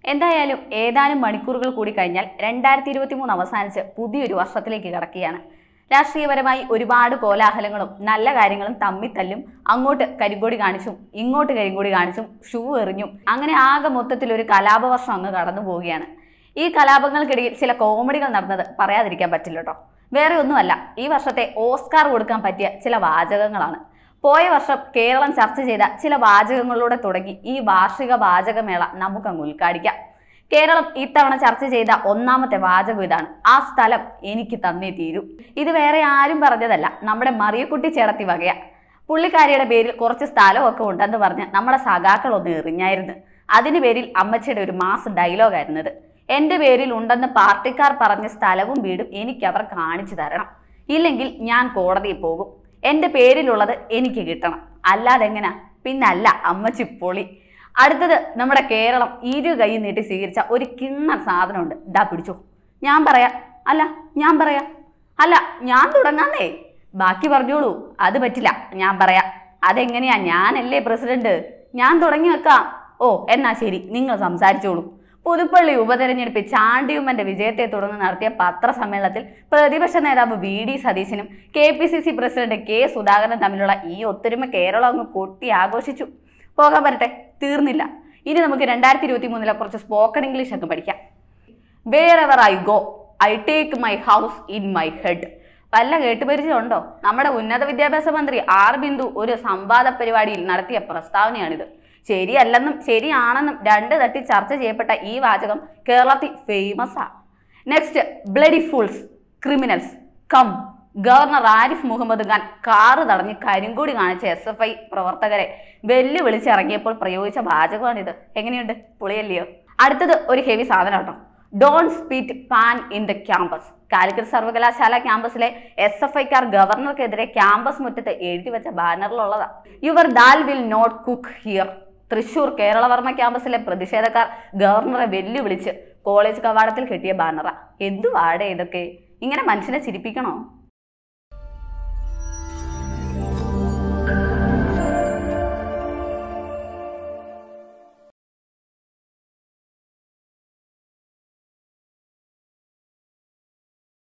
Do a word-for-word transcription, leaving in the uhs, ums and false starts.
എന്തായാലും ഏതാനും മണിക്കൂറുകൾ കൂടി കഴിഞ്ഞാൽ രണ്ടായിരത്തി ഇരുപത്തി മൂന്ന് അവസാനിച്ച് പുതിയൊരു വർഷത്തിലേക്ക് കടക്കുകയാണ്. രാഷ്ട്രീയപരമായി ഒരുപാട് കോലാഹലങ്ങളും നല്ല കാര്യങ്ങളും തമ്മിത്തല്ലും, അങ്ങോട്ട് കരിങ്കൊടി കാണിച്ചും ഇങ്ങോട്ട് കരിങ്കൊടി കാണിച്ചും ഷൂ എറിഞ്ഞും അങ്ങനെ ആകെ മൊത്തത്തിൽ ഒരു കലാപവർഷം അങ്ങ് കടന്നു പോവുകയാണ്. ഈ കലാപങ്ങൾക്കിടയിൽ ചില കോമഡികൾ നടന്നത് പറയാതിരിക്കാൻ പറ്റില്ല കേട്ടോ. വേറെ ഒന്നുമല്ല, ഈ വർഷത്തെ ഓസ്കാർ കൊടുക്കാൻ പറ്റിയ ചില വാചകങ്ങളാണ്. പോയ വർഷം കേരളം ചർച്ച ചെയ്ത ചില വാചകങ്ങളിലൂടെ തുടങ്ങി ഈ വാർഷിക വാചകമേള നമുക്കങ്ങ് ഉദ്ഘാടിക്കാം. കേരളം ഇത്തവണ ചർച്ച ചെയ്ത ഒന്നാമത്തെ വാചകം ഇതാണ്: ആ സ്ഥലം എനിക്ക് തന്നേ തീരൂ. ഇത് വേറെ ആരും പറഞ്ഞതല്ല, നമ്മുടെ മറിയക്കുട്ടി ചേടത്തി വകയാ. പുള്ളിക്കാരിയുടെ പേരിൽ കുറച്ച് സ്ഥലമൊക്കെ ഉണ്ടെന്ന് പറഞ്ഞ് നമ്മുടെ സഖാക്കൾ ഒന്ന് എറിഞ്ഞായിരുന്നു. അതിന് പേരിൽ അമ്മച്ചിയുടെ ഒരു മാസ് ഡയലോഗായിരുന്നത്: എൻ്റെ പേരിൽ ഉണ്ടെന്ന് പാർട്ടിക്കാർ പറഞ്ഞ സ്ഥലവും വീടും എനിക്ക് അവർ കാണിച്ചു തരണം, ഇല്ലെങ്കിൽ ഞാൻ കോടതിയിൽ പോകും. എൻ്റെ പേരിലുള്ളത് എനിക്ക് കിട്ടണം, അല്ലാതെ എങ്ങനാ? പിന്നല്ല അമ്മച്ചി പൊളി. അടുത്തത് നമ്മുടെ കേരളം ഇരു കൈ നീട്ടി സ്വീകരിച്ച ഒരു കിണ്ണ സാധനമുണ്ട്. ഇതാ പിടിച്ചോ. ഞാൻ പറയാം. അല്ല ഞാൻ പറയാം. അല്ല ഞാൻ തുടങ്ങാന്നേ. ബാക്കി പറഞ്ഞോളൂ. അത് പറ്റില്ല, ഞാൻ പറയാം. അതെങ്ങനെയാ? ഞാനല്ലേ പ്രസിഡന്റ്, ഞാൻ തുടങ്ങി വെക്കാം. ഓ എന്നാ ശരി, നിങ്ങൾ സംസാരിച്ചോളൂ. പുതുപ്പള്ളി ഉപതെരഞ്ഞെടുപ്പിൽ ചാണ്ടിയുമ്മന്റെ വിജയത്തെ തുടർന്ന് നടത്തിയ പത്രസമ്മേളനത്തിൽ പ്രതിപക്ഷ നേതാവ് വി ഡി സതീശനും K P C C president കെ സുധാകരനും തമ്മിലുള്ള ഈ ഒത്തൊരുമ കേരളം അങ്ങ് കൊട്ടി ആഘോഷിച്ചു. പോകാൻ വരട്ടെ, തീർന്നില്ല. ഇനി നമുക്ക് രണ്ടായിരത്തി ഇരുപത്തി മൂന്നിലെ കുറച്ച് സ്പോക്കൺ ഇംഗ്ലീഷ് ഒക്കെ പഠിക്കാം. Wherever I go I take my house in my head. വല്ല കേട്ടുപരിചയമുണ്ടോ? നമ്മുടെ ഉന്നത വിദ്യാഭ്യാസ മന്ത്രി ആർ ബിന്ദു ഒരു സംവാദ പരിപാടിയിൽ നടത്തിയ പ്രസ്താവനയാണിത്. ശരിയല്ലെന്നും ശരിയാണെന്നും രണ്ട് തട്ടി ചർച്ച ചെയ്യപ്പെട്ട ഈ വാചകം കേരളത്തിൽ ഫേമസ് ആ. Next, bloody fools, criminals, come. Governor Arif Mohammad Khan car തടഞ്ഞ് കരിങ്കൊടി കാണിച്ച എസ് എഫ് ഐ പ്രവർത്തകരെ വെല്ലുവിളിച്ചിറങ്ങിയപ്പോൾ പ്രയോഗിച്ച വാചകമാണിത്. എങ്ങനെയുണ്ട്? പൊളിയല്ലയോ? അടുത്തത് ഒരു ഹെവി സാധനം കേട്ടോ. Don't spit paan in the campus. Calicut സർവകലാശാല ക്യാമ്പസിലെ എസ് എഫ് ഐക്കാർ ഗവർണർക്കെതിരെ ക്യാമ്പസ് മുറ്റത്ത് എഴുതി വെച്ച ബാനറിലുള്ളതാ: your dal will not cook here. Thrissur Keralavarma ക്യാമ്പസിലെ പ്രതിഷേധക്കാർ ഗവർണറെ വെല്ലുവിളിച്ച് കോളേജ് കവാടത്തിൽ കെട്ടിയ ബാനറാ. എന്തുവാടേ ഇതൊക്കെ? ഇങ്ങനെ മനുഷ്യനെ ചിരിപ്പിക്കണോ?